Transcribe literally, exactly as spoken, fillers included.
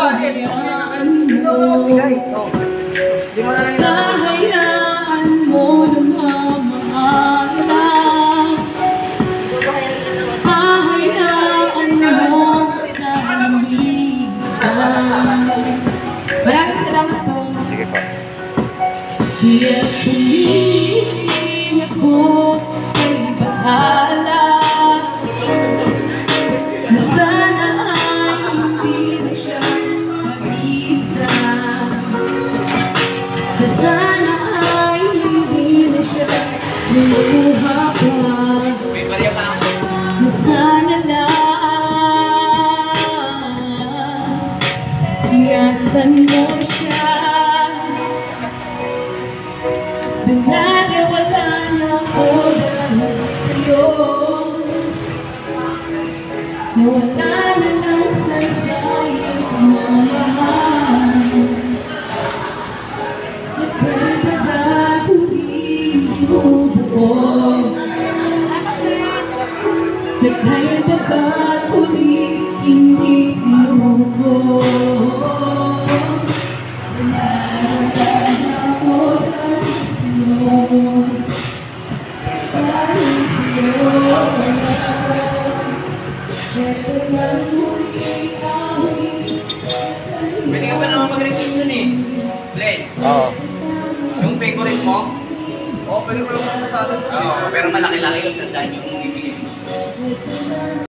Ikaw na magbigay. Oh. Hindi mo na lang yung nasa puso. Hayaan mo na mamahalaga. Hahayaan mo na minsan. Maraming salamat po. Sige po. Kaya tumingin ako ay bahala. Na sana ay hindi na siya mag-isa. Na sana ay hindi na siya lumuha pa. Na sana lang ingatan mo siya. Naniwala na ako dahil sa'yo. Nawala na lang sa sayang pamamahal. Nagkadaga tuwing binubuo. Nagkadaga tuwing hindi sinuko. Pwede ka pa naman mag-request nun eh. Len, Oo. yung favorite mo? Oo, pwede ko lang masasabi. Oo, pero malaki-laki yung sandaan yung ibigay mo.